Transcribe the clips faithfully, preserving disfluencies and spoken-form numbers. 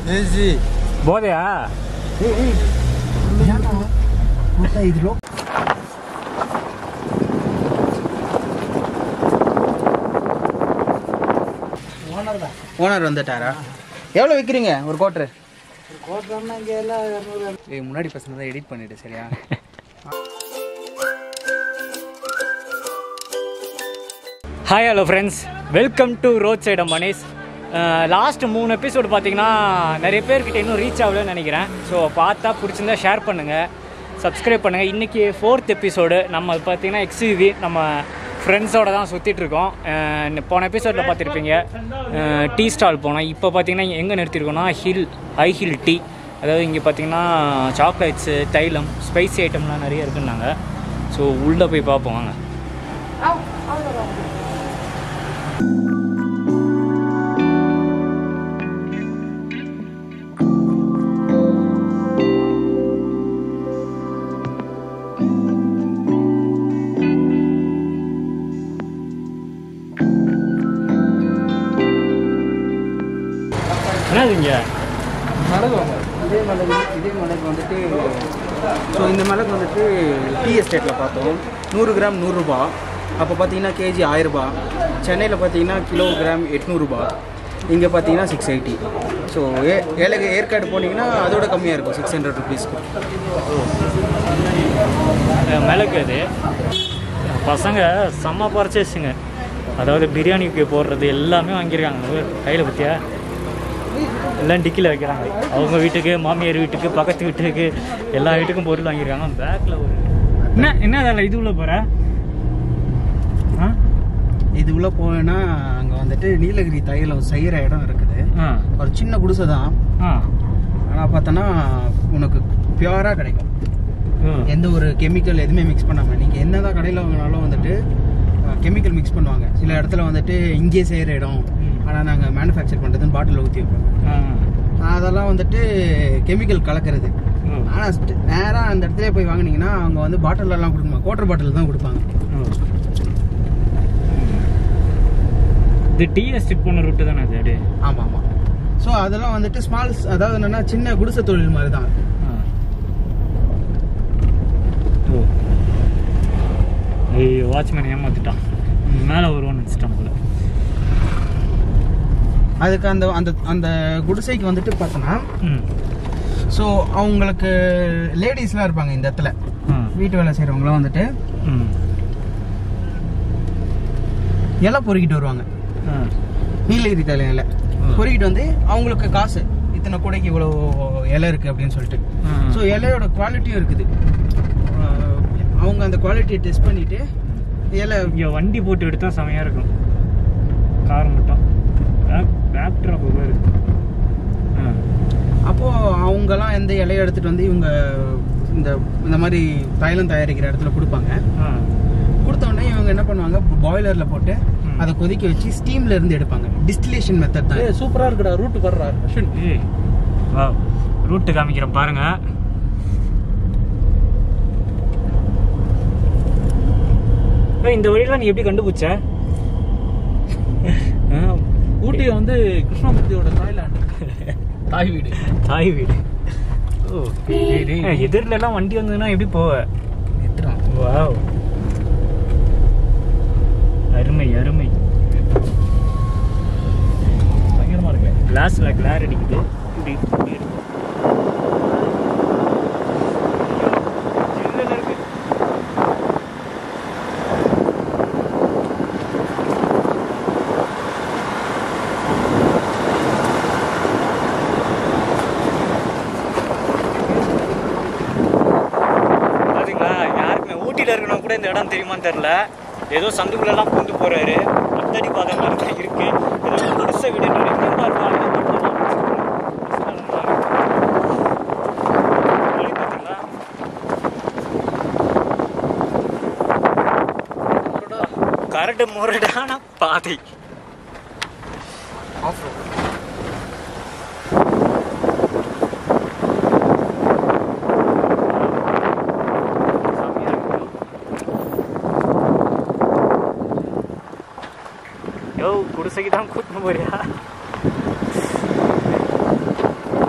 AC போதையா? ஏய் ஏய் ஏன்டா போடா இதுல ஓனர் தான். ஓனர் வந்துட்டாரா? எவ்வளோ விற்கிறீங்க ஒரு கோட்ரு? ஒரு கோட்ருன்னா இங்கே எல்லாம் இரநூறு. ஏய் முன்னாடி பசங்க தான் எடிட் பண்ணிவிடு சரியா? Hi hello friends, welcome to road side மணிஸ். லாஸ்ட் மூணு எபிசோடு பார்த்தீங்கன்னா நிறைய பேர்கிட்ட இன்னும் ரீச் ஆகலன்னு நினைக்கிறேன். ஸோ பார்த்தா பிடிச்சிருந்தா ஷேர் பண்ணுங்கள், சப்ஸ்கிரைப் பண்ணுங்கள். இன்றைக்கி ஃபோர்த் எபிசோடு. நம்ம பார்த்தீங்கன்னா எக்ஸ்யூவி நம்ம ஃப்ரெண்ட்ஸோடு தான் சுற்றிட்டுருக்கோம். போன எபிசோடில் பார்த்துருப்பீங்க டீ ஸ்டால் போனோம். இப்போ பார்த்தீங்கன்னா எங்கே நிறுத்திருக்கோன்னா ஹில் ஹை ஹில் டீ. அதாவது இங்கே பார்த்தீங்கன்னா சாக்லேட்ஸு, தைலம், ஸ்பைசி ஐட்டம்லாம் நிறைய இருக்குன்னாங்க. ஸோ உள்ளே போய் பார்ப்போம் வாங்க. என்னது இங்கே மிளகு வாங்க. இதே மிளகு இதே மிளகு வந்துட்டு ஸோ இந்த மிளகு வந்துட்டு டீ எஸ்டேட்டில் பார்த்தோம். நூறு கிராம் நூறுரூபா. அப்போ பார்த்தீங்கன்னா கேஜி ஆயிரரூபா. சென்னையில் பார்த்தீங்கன்னா கிலோகிராம் எட்நூறுபா. இங்கே பார்த்தீங்கன்னா சிக்ஸ் எயிட்டி. ஸோ ஏ ஏலகு ஏற்காடு போனீங்கன்னா அதோட கம்மியாக இருக்கும், சிக்ஸ் ஹண்ட்ரட் ருபீஸ்க்கு. மிளகு அது பசங்க செம்ம பர்ச்சேஸுங்க. அதாவது பிரியாணிக்கு போடுறது எல்லாமே வாங்கியிருக்காங்க. கையில் பற்றியா எல்லாம் டிக்கியில் வைக்கிறாங்க. அவங்க வீட்டுக்கு, மாமியார் வீட்டுக்கு, பக்கத்து வீட்டுக்கு, எல்லா வீட்டுக்கும் பொருள் வாங்கியிருக்காங்க. பேக்கில் ஒரு என்ன என்ன அதில் இது உள்ள போகிற ஆ இது உள்ளே போவேன்னா அங்கே வந்துட்டு நீலகிரி தைலம் செய்கிற இடம் இருக்குது. ஒரு சின்ன குடிசை தான். ஆனால் பார்த்தோன்னா உனக்கு பியூராக கிடைக்கும். எந்த ஒரு கெமிக்கல் எதுவுமே மிக்ஸ் பண்ணாமல். நீங்கள் என்ன தான் கடையில் வாங்கினாலும் வந்துட்டு கெமிக்கல் மிக்ஸ் பண்ணுவாங்க. சில இடத்துல வந்துட்டு இங்கே செய்கிற இடம், ஆனால் நாங்கள் மேனுஃபேக்சர் பண்ணுறதுன்னு பாட்டிலில் ஊற்றி வைப்போம். அதெல்லாம் வந்துட்டு கெமிக்கல் கலக்கிறது. ஆனால் நேராக அந்த இடத்துல போய் வாங்கினீங்கன்னா அவங்க வந்து பாட்டிலெல்லாம் கொடுக்குமா, குவார்டர் பாட்டில் தான் கொடுப்பாங்க. இது டீ எஸ்டேட் போன ரூட்டு தானே அது? ஆமாம் ஆமாம். ஸோ அதெல்லாம் வந்துட்டு ஸ்மால், அதாவது என்னென்னா சின்ன குடிசை தொழில் மாதிரி தான். ஐயோ வாட்ச்மேன் ஏமாத்திட்டான், மேலே வருவான்னு நினச்சிட்டான் போல. அதுக்கு அந்த அந்த அந்த குடிசைக்கு வந்துட்டு பார்த்தோன்னா ஸோ அவங்களுக்கு லேடிஸ்லாம் இருப்பாங்க இந்த இடத்துல. வீட்டு வேலை செய்கிறவங்களாம் வந்துட்டு இலை பொறுக்கிட்டு வருவாங்க. நீலகிரி தலை இலை பொறுக்கிட்டு வந்து அவங்களுக்கு காசு, இத்தனை கூடைக்கு இவ்வளோ இலை இருக்குது அப்படின்னு சொல்லிட்டு. ஸோ இலையோட குவாலிட்டியும் இருக்குது. அவங்க அந்த குவாலிட்டியை டெஸ்ட் பண்ணிவிட்டு இலை இங்கே வண்டி போட்டு எடுத்தால் செமையாக இருக்கும். கார் மட்டும் பேக் ட்ராப் இருக்கு. அப்போது அவங்கெல்லாம் எந்த இலையை எடுத்துகிட்டு வந்து இவங்க இந்த இந்த மாதிரி தைலம் தயாரிக்கிற இடத்துல கொடுப்பாங்க. கொடுத்த உடனே இவங்க என்ன பண்ணுவாங்க, பாய்லரில் போட்டு அதை கொதிக்க வச்சு ஸ்டீமில் இருந்து எடுப்பாங்க. டிஸ்டிலேஷன் மெத்தட் தான். சூப்பராக இருக்குடா. ரூட்டு வர்றா வா ரூட்டு காமிக்கிறேன் பாருங்க. இந்த வழியெல்லாம் நீ எப்படி கண்டுபிடிச்ச? ஊட்டி வந்து கிருஷ்ணமூர்த்தியோட தாய்லாந்து தாய் வீடு. தாய் வீடு. ஓ எதிரில எல்லாம் வண்டி வந்ததுன்னா எப்படி போவ? வாவ் அருமை அருமை. பயங்கரமா இருக்கு. கிளாஸ்ல கிளார் அடிக்குது. இப்படி இப்படி இருக்கு. கூட இந்த இடம் தெரியுமான்னு தெரியல. ஏதோ சந்துக்குள்ளெல்லாம் பூந்து போறாரு. அத்தடி பார்த்த மாதிரி தான் இருக்கு. ஏதோ குடிசை வீடு கரடு முரடான பாதை. குடிசைக்கு தான் கூட்டின்னு போறியா?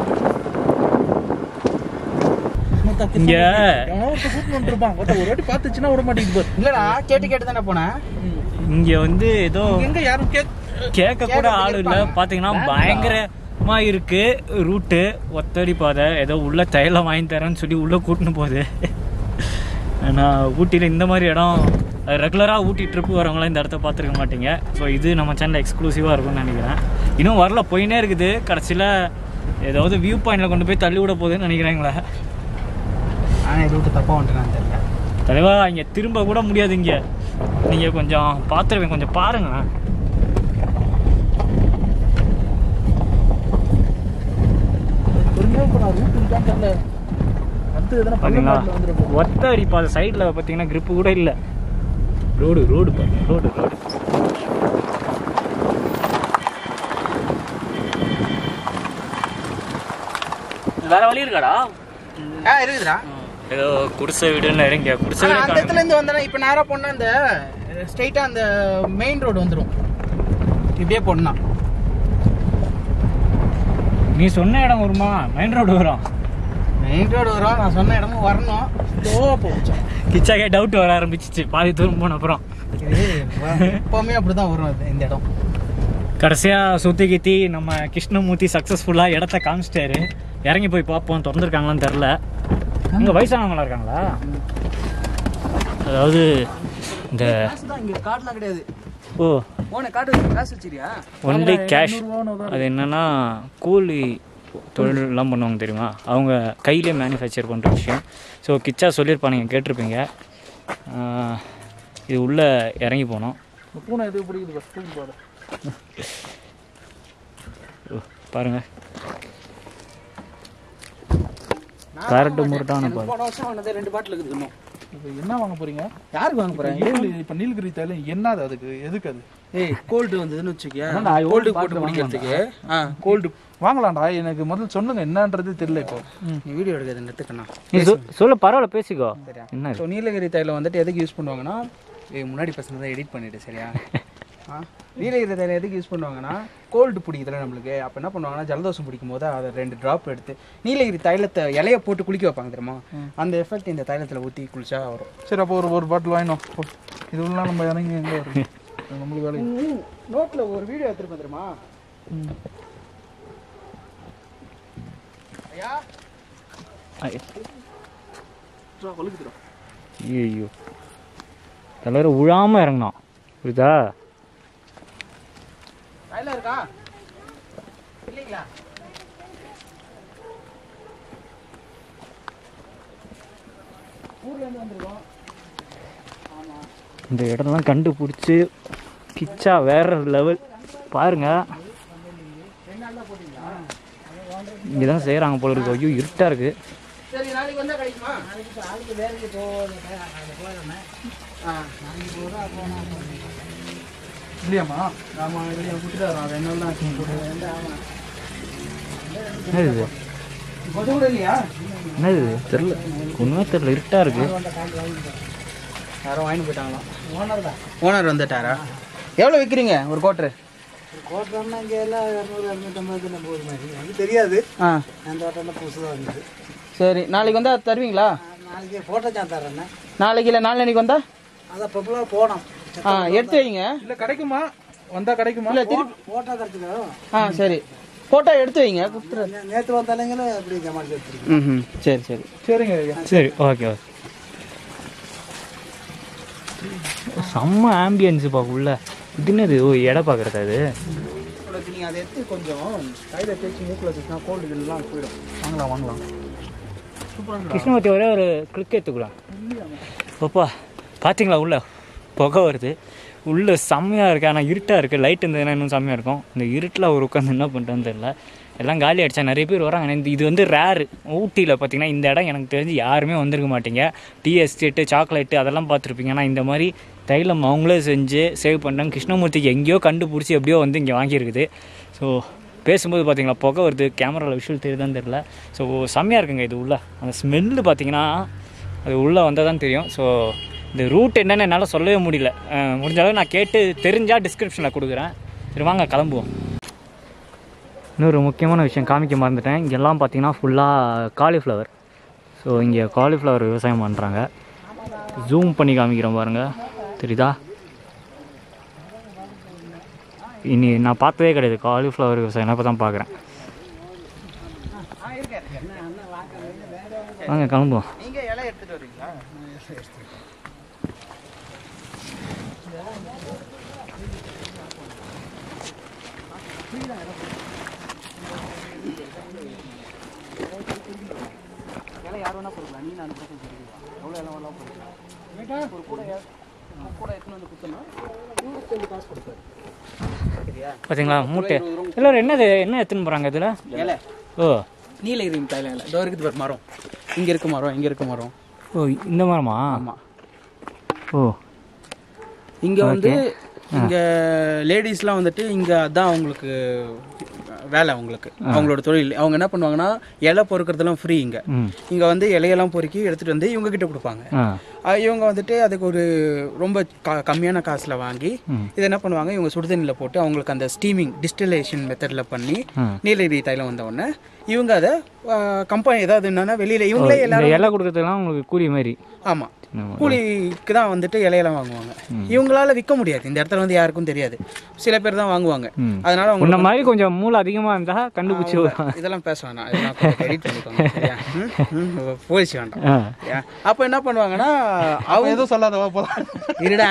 இங்க கூட்டு இருப்பான் ஒரு வாட்டி பார்த்துச்சுன்னா விட மாட்டேங்குது. இல்லடா கேட்டு கேட்டு தானே போனேன். இங்க வந்து ஏதோ எங்க யாரும் கேட்க கூட ஆள் இல்லை. பாத்தீங்கன்னா பயங்கரமா இருக்கு ரூட்டு, ஒத்தடி பாதை. ஏதோ உள்ள தைலம் வாங்கி தரேன்னு சொல்லி உள்ள கூட்டின்னு போகுது. ஆனால் ஊட்டியில் இந்த மாதிரி இடம் ரெகுலராக ஊட்டி ட்ரிப்பு வரவங்களாம் இந்த இடத்த பார்த்துருக்க மாட்டீங்க. ஸோ இது நம்ம சேனலில் எக்ஸ்க்ளூசிவாக இருக்கும்னு நினைக்கிறேன். இன்னும் வரல, போயினே இருக்குது. கடைசியில் ஏதாவது வியூ பாயிண்டில் கொண்டு போய் தள்ளி விட போகுதுன்னு நினைக்கிறேங்களே. ஆனால் இது விட்டு தப்பாக வந்துட்டேன் தெரியல தலைவா. இங்கே திரும்ப கூட முடியாது. இங்கே நீங்கள் கொஞ்சம் பார்த்துருவேன், கொஞ்சம் பாருங்களேன். பார்த்தீங்களா ஒத்த அடிப்பாத சைடில் பார்த்தீங்கன்னா கிரிப்பு கூட இல்லை. ரோடு ரோடு பாருங்க, ரோடு ரோடு வேற வழி இருக்காடா? ஆ இருக்குதுடா. ஏதோ குடிசை வீடுன்னு இறங்க குடிசை வீடு. அந்த இடத்துல இருந்து வந்தா இப்போ நேராக போனால் அந்த ஸ்ட்ரைட்டாக அந்த மெயின் ரோடு வந்துடும். இப்படியே போனா நீ சொன்ன இடம் வருமா? மெயின் ரோடு வரும். மெயின் ரோடு வரும். நான் சொன்ன இடமும் வரணும். ஸ்லோவாக போச்சு. கிச்சாக்கே டவுட் வர ஆரம்பிச்சிச்சு பாதி தூரம் போன அப்புறம். எப்பவுமே அப்படிதான் வரும் இந்த இடம். கடைசியாக சுற்றி கித்தி நம்ம கிருஷ்ணமூர்த்தி சக்ஸஸ்ஃபுல்லாக இடத்த காமிச்சிட்டாரு. இறங்கி போய் பார்ப்போம் திறந்துருக்காங்களான்னு தெரில. இங்கே வயசானவங்களா இருக்காங்களா? அதாவது இந்த இங்கே கார்டெலாம் கிடையாது. ஓ ஓன கார்டு காசு வச்சிருக்கியா? Only cash. அது என்னென்னா கூலி தொழிலெலாம் பண்ணுவாங்க தெரியுமா, அவங்க கையிலே மேனுஃபேக்சர் பண்ணுற விஷயம். ஸோ கிச்சா சொல்லியிருப்பானுங்க, கேட்டிருப்பீங்க. இது உள்ளே இறங்கி போனோம். பூனை எது பிடிக்குது பாருங்க. கரெக்டு முரட்டான பாட்டு. ரெண்டு பாட்டில் இருக்குது. இன்னும் இப்போ என்ன வாங்க போறீங்க? யாருக்கு வாங்க போறேன்? இப்போ நீலகிரி தைலம் என்னது அதுக்கு? எதுக்கு அது? ஏய் கோல்டு வந்ததுன்னு வச்சுக்கியா, கோல்டு போட்டு குடிக்கிறதுக்கு. ஆ கோல்டு வாங்கலாம்டா. எனக்கு முதல்ல சொல்லுங்க என்னன்றது தெரியல. இப்போ நீ வீடியோ எடுக்கிறது எடுத்துக்கண்ணா. சொல்ல பரவாயில்ல, பேசிக்கோ. என்ன ஸோ நீலகிரி தைலம் வந்துட்டு எதுக்கு யூஸ் பண்ணுவாங்கன்னா, முன்னாடி பசங்க தான் எடிட் பண்ணிட்டு சரியா. ஆ நீலகிரி தைலம் எதுக்கு யூஸ் பண்ணுவாங்கன்னா, கோல்டு பிடிக்குதுல நம்மளுக்கு. அப்போ என்ன பண்ணுவாங்கன்னா, ஜலதோஷம் பிடிக்கும் போது அதை ரெண்டு ட்ராப் எடுத்து நீலகிரி தைலத்தை இலைய போட்டு குளிக்க வைப்பாங்க தெரியுமா. அந்த எஃபெக்ட் இந்த தைலத்தில் ஊற்றி குளிச்சா வரும். சரி அப்போ ஒரு ஒரு பாட்டில் வாங்கினோம். இதுலாம் நம்ம இறங்கி எங்கே வரும் நம்மளுக்கு வேலை. நோட்டில் ஒரு வீடியோ எடுத்துருப்பேன் தெரியுமா. ஐயோ தலைவர் உழாம இறங்கணும், புரியுதா? இருக்கா இல்லைங்களா? ஊர்லேருந்து வந்துருக்கோம். இந்த இடம்லாம் கண்டுபிடிச்சி கிச்சா வேற லெவல் பாருங்க. இங்கே தான் செய்கிறாங்க போல இருக்கு. ஐயோ இருட்டாக இருக்கு. சரி நாளைக்கு வந்தால் கிடைக்குமா? நாளைக்கு நாளைக்கு வேலைக்கு போகிறேன். ஆ நாளைக்கு போகிறா போனால் இல்லையாம்மா? ஆமாம் இல்லையா விட்டுட்டு வரோம். அது என்னெல்லாம் போட்டு. ஆமாம் என்னது கொஞ்சம் கூட இல்லையா? என்னது தெரில, ஒன்றுமே தெரில, இருட்டாக இருக்கு. யாரும் வாங்கிட்டு போயிட்டாங்களாம். ஓனர் தான். ஓனர் வந்துட்டாரா? எவ்வளோ விற்கிறீங்க ஒரு கோட்ரு? கோட்ருன்னா இங்கே எல்லாம் இரநூறு இரநூத்தம்பது நம்ம ஒரு மாதிரி எனக்கு தெரியாது. ஆ அந்த ஹோட்டலில் புதுசாக இருந்தது. சரி நாளைக்கு வந்தால் தருவீங்களா? நாளைக்கு ஃபோட்டோ சான் தரேண்ணே. நாளைக்கு இல்லை நாளைக்கு வந்தால் அதான் பப்புலாக போனோம். ஆ எடுத்து வைங்க. இல்லை கிடைக்குமா? வந்தால் கிடைக்குமா? இல்லை திருப்பி ஃபோட்டோ கிடைச்சிக்கோ. ஆ சரி ஃபோட்டோ எடுத்து வைங்க. நேற்று வந்தாலுங்களும் எப்படி ஜமாடி எடுத்துருக்கீங்க. ம் சரி சரி சரிங்க. சரி ஓகே ஓகே. செம்ம ஆம்பியன்ஸு பார்க்குள்ள. இது என்னது? ஓ எடை பார்க்குறதா இது? நீங்கள் அதை எடுத்து கொஞ்சம் கையில் தேய்ச்சி மூக்கில் வச்சுன்னா கோல்டு இதெல்லாம் போயிடும். வாங்கலாம் வாங்கலாம். கிருஷ்ணமூர்த்தி ஒரே ஒரு கிளிக் எடுத்துக்கலாம். பாப்பா பார்த்தீங்களா உள்ள புகை வருது. உள்ளே செம்மையாக இருக்குது. ஆனால் இருட்டாக இருக்குது. லைட் இருந்ததுன்னா இன்னும் செம்மையாக இருக்கும். இந்த இருட்டில் அவர் உட்காந்து என்ன பண்ணுறேன்னு தெரியல. எல்லாம் காலி ஆகிடுச்சா, நிறைய பேர் வராங்க. இந்த இது வந்து ரேரு. ஊட்டியில் பார்த்திங்கன்னா இந்த இடம் எனக்கு தெரிஞ்சு யாருமே வந்திருக்க மாட்டீங்க. டீ எஸ்டேட்டு சாக்லேட்டு அதெல்லாம் பார்த்துருப்பீங்க. ஆனால் இந்த மாதிரி தைலம் அவங்களே செஞ்சு சேவ் பண்ணுறாங்க. கிருஷ்ணமூர்த்திக்கு எங்கேயோ கண்டுபிடிச்சி எப்படியோ வந்து இங்கே வாங்கியிருக்குது. ஸோ பேசும்போது பார்த்திங்களா புகை வருது. கேமராவில் விஷுவல் தெரியுதான்னு தெரில. ஸோ செம்மையாக இருக்குங்க இது உள்ள. அந்த ஸ்மெல்லு பார்த்திங்கன்னா அது உள்ளே வந்தால் தான் தெரியும். ஸோ இந்த ரூட் என்னென்னு என்னால் சொல்லவே முடியல. முடிஞ்சாலும் நான் கேட்டு தெரிஞ்சால் டிஸ்கிரிப்ஷனில் கொடுக்குறேன். சரி வாங்க கிளம்புவோம். இன்னொரு முக்கியமான விஷயம் காமிக்க மறந்துட்டேன். இங்கெல்லாம் பார்த்தீங்கன்னா ஃபுல்லாக காலிஃப்ளவர். ஸோ இங்கே காலிஃப்ளவர் விவசாயம் பண்ணுறாங்க. ஜூம் பண்ணி காமிக்கிறோம் பாருங்கள், தெரியுதா? இனி நான் பார்த்ததே கிடையாது காலிஃப்ளவர் விவசாயம், இப்போ தான் பார்க்குறேன். வாங்க கிளம்புவோம். நீங்கள் இலை எடுத்துகிட்டு வரீங்களா? இலை யார் வேணா கொடுக்கலாம், நீ நான் எவ்வளோ இலை வேணா கொடுக்கலாம். ஒரு கூட கூட எடுத்துன்னு வந்து கொடுத்தோம்னா இவங்களுக்கு கொஞ்சம் காசு கொடுப்பாரு. பார்த்தீங்களா மூட்டை எல்லோரும் என்னது என்ன எடுத்துன்னு போகிறாங்க இதில்? இலை. ஓ நீலகிரி தைல இலை. இதோ இருக்குது பாரு மரம், இங்கே இருக்க மரம், இங்கே இருக்க மரம். ஓ இந்த மரமா? ஆமாம். ஓ இங்கே வந்து இங்கே லேடிஸ்லாம் வந்துட்டு இங்கே அதான் அவங்களுக்கு வேலை, அவங்களுக்கு அவங்களோட தொழில். அவங்க என்ன பண்ணுவாங்கன்னா இலை பொறுக்கிறதுலாம் ஃப்ரீ. இங்கே இங்கே வந்து இலையெல்லாம் பொறுக்கி எடுத்துகிட்டு வந்து இவங்க கிட்ட கொடுப்பாங்க. இவங்க வந்துட்டு அதுக்கு ஒரு ரொம்ப க கம்மியான காசில் வாங்கி இதை என்ன பண்ணுவாங்க, இவங்க சுடுதண்ணியில் போட்டு அவங்களுக்கு அந்த ஸ்டீமிங் டிஸ்டிலேஷன் மெத்தடில் பண்ணி நீலகிரி தைலம் வந்த உடனே இவங்க அதை கம்பெனி ஏதாவது என்னன்னா வெளியில் இவங்களே எல்லாரும் இலை கொடுக்கறதுலாம் உங்களுக்கு கூலி மாதிரி. ஆமாம், கூலிக்கு தான் வந்துட்டு இலையெல்லாம் வாங்குவாங்க. இவங்களால விற்க முடியாது, இந்த இடத்துல வந்து யாருக்கும் தெரியாது, சில பேர் தான் வாங்குவாங்க. அதனால அவங்க இந்த மாதிரி கொஞ்சம் மூளை அதிகமாக இருந்தால் கண்டுபிடிச்சி இதெல்லாம் பேச வேணாம், இதெல்லாம் எடிட் பண்ணிக்கோங்க, போயிடுச்சு வேண்டாம். அப்போ என்ன பண்ணுவாங்கன்னா அவங்க எதுவும் சொல்லாதவா போலாம் இருடா,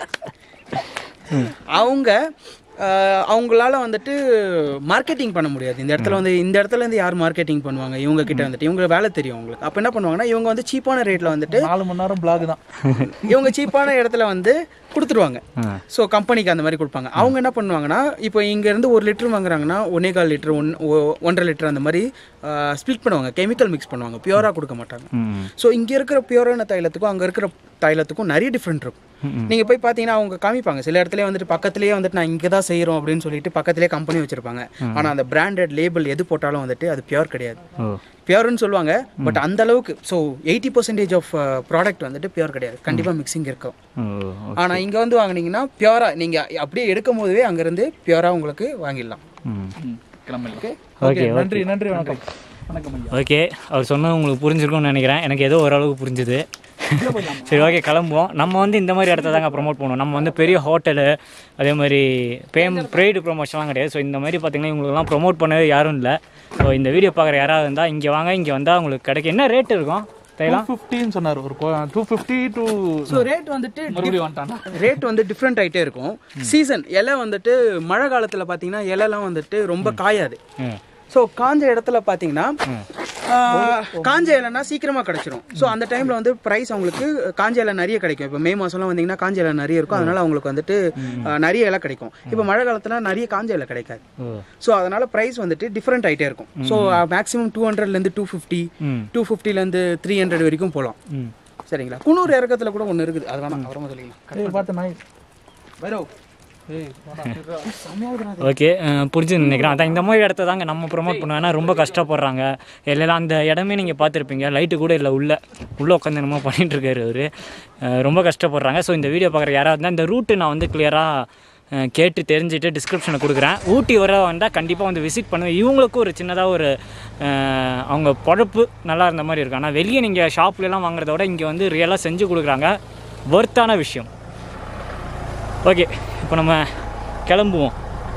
அவங்க அவங்களால வந்துட்டு மார்க்கெட்டிங் பண்ண முடியாது இந்த இடத்துல வந்து. இந்த இடத்துல இருந்து யார் மார்க்கெட்டிங் பண்ணுவாங்க? இவங்க கிட்ட வந்துட்டு இவங்க வேலை தெரியும் அவங்களுக்கு. அப்போ என்ன பண்ணுவாங்கன்னா இவங்க வந்து சீப்பான ரேட்டில் வந்துட்டு நாலு மணி நேரம் பிளாக் தான் இவங்க சீப்பான இடத்துல வந்து கொடுத்துருவாங்க. ஸோ கம்பெனிக்கு அந்த மாதிரி கொடுப்பாங்க. அவங்க என்ன பண்ணுவாங்கன்னா இப்போ இங்கேருந்து ஒரு லிட்டர் வாங்குறாங்கன்னா ஒன்னே கால் லிட்டர் ஒன் ஒன்றரை லிட்டர் அந்த மாதிரி ஸ்ப்ளிட் பண்ணுவாங்க, கெமிக்கல் மிக்ஸ் பண்ணுவாங்க, பியூராக கொடுக்க மாட்டாங்க. ஸோ இங்கே இருக்கிற பியூரான தைலத்துக்கும் அங்கே இருக்கிற தைலத்துக்கும் நிறைய டிஃப்ரெண்ட் இருக்கும். நீங்கள் போய் பார்த்தீங்கன்னா அவங்க காமிப்பாங்க சில இடத்துல வந்துட்டு பக்கத்துலேயே வந்துட்டு நான் இங்கே தான் செய்கிறோம் அப்படின்னு சொல்லிட்டு பக்கத்துலேயே கம்பெனி வச்சுருப்பாங்க. ஆனால் அந்த பிராண்டட் லேபிள் எது போட்டாலும் வந்துட்டு அது பியூர் கிடையாது. பியூர்னு சொல்லுவாங்க, பட் அந்த அளவுக்கு so eighty percentage of product வந்துட்டு பியூர் கிடையாது, கண்டிப்பாக மிக்சிங் இருக்கும். ஆனால் இங்கே வந்து வாங்கினீங்கன்னா பியூராக நீங்கள் அப்படியே எடுக்கும் போதுவே அங்கேருந்து பியூராக உங்களுக்கு வாங்கிடலாம். ஓகே, நன்றி நன்றி வணக்கம். வணக்கம் ஐயா. ஓகே, அவர் சொன்னது உங்களுக்கு புரிஞ்சிருக்கும்னு நினைக்கிறேன். எனக்கு ஏதோ ஓரளவுக்கு புரிஞ்சுது. சரி, ஓகே கிளம்புவோம். நம்ம வந்து இந்த மாதிரி இடத்த தாங்க ப்ரொமோட் பண்ணுவோம். நம்ம வந்து பெரிய ஹோட்டலு அதே மாதிரி பேம் ப்ரைடு ப்ரொமோஷன்லாம் கிடையாது. ஸோ இந்த மாதிரி பார்த்தீங்கன்னா இவங்களுக்குலாம் ப்ரொமோட் பண்ணவே யாரும் இல்லை. ஸோ இந்த வீடியோ பார்க்குற யாராவது இருந்தால் இங்கே வாங்க, இங்கே வந்தால் உங்களுக்கு கிடைக்கும். என்ன ரேட் இருக்கும் தைலம்? ஃபிஃப்டின்னு சொன்னார். ஒரு two fifty two. So rate வந்துட்டு மறுபடியும் வந்துட்டாங்க. ரேட் வந்து டிஃப்ரெண்ட் ஆகிட்டே இருக்கும். சீசன் இலை வந்துட்டு மழை காலத்தில் பார்த்தீங்கன்னா இலைலாம் வந்துட்டு ரொம்ப காயாது. ஸோ காஞ்ச இடத்துல பார்த்தீங்கன்னா காஞ்ச இலைனா சீக்கிரமாக கிடச்சிரும். ஸோ அந்த டைமில் வந்து ப்ரைஸ் அவங்களுக்கு காஞ்ச இலை நிறைய கிடைக்கும். இப்போ மே மாதம்லாம் வந்தீங்கன்னா காஞ்ச இலை நிறைய இருக்கும், அதனால அவங்களுக்கு வந்துட்டு நிறைய இலை கிடைக்கும். இப்போ மழை காலத்தில் நிறைய காஞ்ச இலை கிடைக்காது. ஸோ அதனால ப்ரைஸ் வந்துட்டு டிஃப்ரெண்ட் ஆகிட்டே இருக்கும். ஸோ மேக்ஸிமம் டூ ஹண்ட்ரட்லேருந்து டூ ஃபிஃப்டி டூ ஃபிஃப்டிலேருந்து த்ரீ ஹண்ட்ரட் வரைக்கும் போகலாம். சரிங்களா? குன்னூர் இறக்கத்தில் கூட ஒன்று இருக்குது, அது வேணாம் அப்புறமா சொல்லிக்கலாம். பார்த்து நாய் வரும். ஓகே, புரிஞ்சு நினைக்கிறேன். அதான் இந்த மாதிரி இடத்த தாங்க நம்ம ப்ரொமோட் பண்ணுவோம். ஏன்னா ரொம்ப கஷ்டப்படுறாங்க எல்லாம். அந்த இடமே நீங்கள் பார்த்துருப்பீங்க, லைட்டு கூட இல்லை, உள்ள உள்ளே உட்காந்து என்னமோ பண்ணிகிட்டு இருக்காரு அவர். ரொம்ப கஷ்டப்படுறாங்க. ஸோ இந்த வீடியோ பார்க்குற யாராவது இருந்தால் இந்த ரூட்டு நான் வந்து கிளியராக கேட்டு தெரிஞ்சுட்டு டிஸ்கிரிப்ஷனில் கொடுக்குறேன். ஊட்டி வர வந்தால் கண்டிப்பாக வந்து விசிட் பண்ணுவேன். இவங்களுக்கும் ஒரு சின்னதாக ஒரு அவங்க பொழப்பு நல்லா இருந்த மாதிரி இருக்கும். ஆனால் வெளியே நீங்கள் ஷாப்லலாம் வாங்குறத விட இங்கே வந்து ரியலாக செஞ்சு கொடுக்குறாங்க, ஒர்த்தான விஷயம். ஓகே, இப்போ நம்ம கிளம்புவோம்.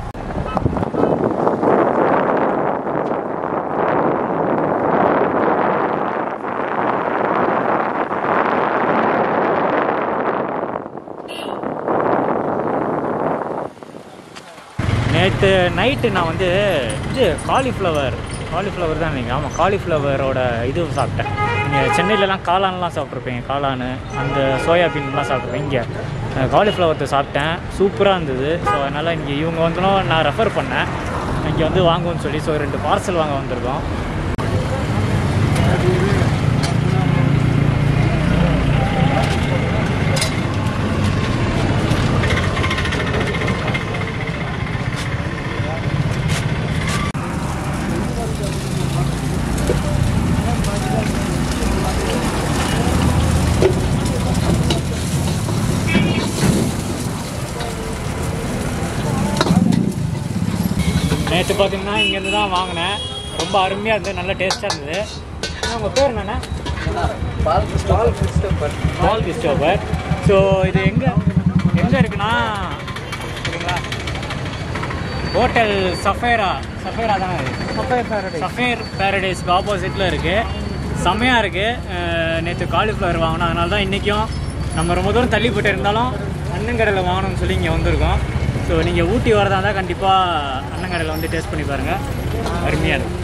நேற்று நைட்டு நான் வந்து இது காலிஃப்ளவர் காலிஃப்ளவர் தான் நீங்கள் ஆமாம் காலிஃப்ளவரோட இது சாப்பிட்டேன். நீங்கள் சென்னையிலலாம் காளான்லாம் சாப்பிட்ருப்பீங்க, காளான் அந்த சோயாபீன்லாம் சாப்பிட்ருப்பேன். இங்கே காலிஃப்ளவர்த்தை சாப்பிட்டேன், சூப்பராக இருந்தது. ஸோ அதனால் இங்கே இவங்க வந்துடும் நான் ரெஃபர் பண்ணேன் இங்கே வந்து வாங்குவோன்னு சொல்லி. ஸோ ரெண்டு பார்சல் வாங்க வந்திருக்கோம். நேற்று பார்த்தீங்கன்னா இங்கேருந்து தான் வாங்கினேன். ரொம்ப அருமையாக இருந்தது, நல்ல டேஸ்ட்டாக இருந்தது. உங்கள் பேர் என்னண்ணே? Paul Christopher Paul Christopher. So இது எங்கே எங்கே இருக்குன்னா சரிங்களா, ஹோட்டல் சஃபேரா சஃபேரா தானே சஃபேர் பேரடைஸ் சஃபேர் பேரடைஸ்க்கு ஆப்போசிட்டில் இருக்குது. செம்மையாக இருக்குது. நேற்று காலிஃப்ளவர் வாங்கினோம், அதனால தான் இன்றைக்கும் நம்ம ரொம்ப தூரம் தள்ளி போட்டு இருந்தாலும் அண்ணங்கடையில் வாங்கணும்னு சொல்லி இங்கே வந்திருக்கோம். ஸோ நீங்கள் ஊட்டி வரதா இருந்தால் கண்டிப்பாக அண்ணங்கடையில் வந்து டேஸ்ட் பண்ணி பாருங்கள், அருமையாக இருக்கும்.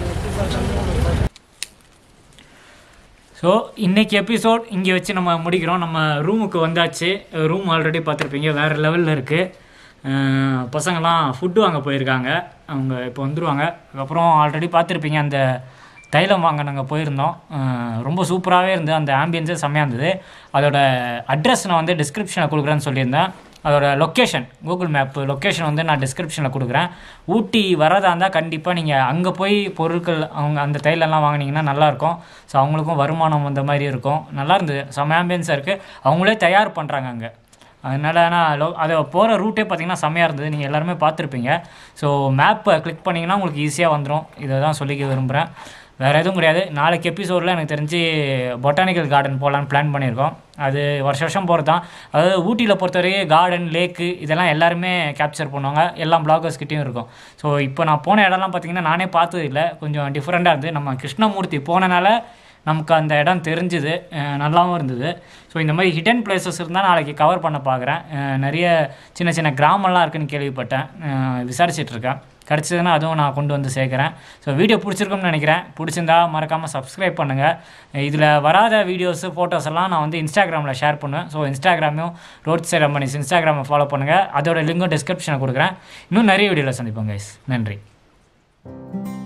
ஸோ இன்றைக்கி எபிசோட் இங்கே வச்சு நம்ம முடிக்கிறோம். நம்ம ரூமுக்கு வந்தாச்சு. ரூம் ஆல்ரெடி பார்த்துருப்பீங்க, வேறு லெவலில் இருக்குது. பசங்கள்லாம் ஃபுட்டு வாங்க போயிருக்காங்க, அவங்க இப்போ வந்துடுவாங்க. அதுக்கப்புறம் ஆல்ரெடி பார்த்துருப்பீங்க அந்த தைலம் வாங்க நாங்கள் போயிருந்தோம். ரொம்ப சூப்பராகவே இருந்தது, அந்த ஆம்பியன்ஸே செம்மையாக இருந்தது. அதோட அட்ரஸ் நான் வந்து டிஸ்கிரிப்ஷனில் கொடுக்குறேன்னு சொல்லியிருந்தேன். அதோட லொக்கேஷன், கூகுள் மேப் லொக்கேஷன் வந்து நான் டிஸ்கிரிப்ஷனில் கொடுக்குறேன். ஊட்டி வரதா இருந்தால் கண்டிப்பாக நீங்கள் அங்கே போய் பொருட்கள் அவங்க அந்த தைலெல்லாம் வாங்கினீங்கன்னா நல்லாயிருக்கும். ஸோ அவங்களுக்கும் வருமானம் வந்த மாதிரி இருக்கும். நல்லா இருந்தது, செம்ம ஆம்பியன்ஸாக இருக்குது. அவங்களே தயார் பண்ணுறாங்க அங்கே. அதனால் நான் லோ அதை போகிற ரூட்டே பார்த்திங்கன்னா செம்மையாக இருந்தது, நீங்கள் எல்லாருமே பார்த்துருப்பீங்க. ஸோ மேப்பை கிளிக் பண்ணிங்கன்னா உங்களுக்கு ஈஸியாக வந்துடும். இதை தான் சொல்லிக்க விரும்புகிறேன், வேறு எதுவும் கிடையாது. நாளைக்கு எபிசோடில் எனக்கு தெரிஞ்சு பொட்டானிக்கல் கார்டன் போகலான்னு பிளான் பண்ணியிருக்கோம். அது வருஷ வருஷம் போகிறது தான். அதாவது ஊட்டியில் பொறுத்தவரைக்கும் கார்டன், லேக்கு இதெல்லாம் எல்லாருமே கேப்சர் பண்ணுவாங்க, எல்லா பிளாகர்ஸ்கிட்டையும் இருக்கும். ஸோ இப்போ நான் போன இடம்லாம் பார்த்திங்கன்னா நானே பார்த்தது இல்லை, கொஞ்சம் டிஃப்ரெண்ட்டாக இருந்தது. நம்ம கிருஷ்ணமூர்த்தி போனனால நமக்கு அந்த இடம் தெரிஞ்சுது, நல்லாவும் இருந்தது. ஸோ இந்த மாதிரி ஹிடன் பிளேசஸ் இருந்தால் நாளைக்கு கவர் பண்ண பார்க்குறேன். நிறைய சின்ன சின்ன கிராமம்லாம் இருக்குதுன்னு கேள்விப்பட்டேன், விசாரிச்சிட்ருக்கேன். கிடச்சதுன்னா அதுவும் நான் கொண்டு வந்து சேர்க்குறேன். ஸோ வீடியோ பிடிச்சிருக்கும்னு நினைக்கிறேன். பிடிச்சிருந்தா மறக்காமல் சப்ஸ்கிரைப் பண்ணுங்கள். இதில் வராத வீடியோஸு ஃபோட்டோஸ் எல்லாம் நான் வந்து இன்ஸ்டாகிராமில் ஷேர் பண்ணுவேன். ஸோ இன்ஸ்டாகிராமையும் ரோட் சைட் அம்பனிஸ் இன்ஸ்டாகிராமை ஃபாலோ பண்ணுங்கள். அதோட லிங்கும் டிஸ்கிரிப்ஷனில் கொடுக்குறேன். இன்னும் நிறைய வீடியோவில் சந்திப்போம் கைஸ். நன்றி.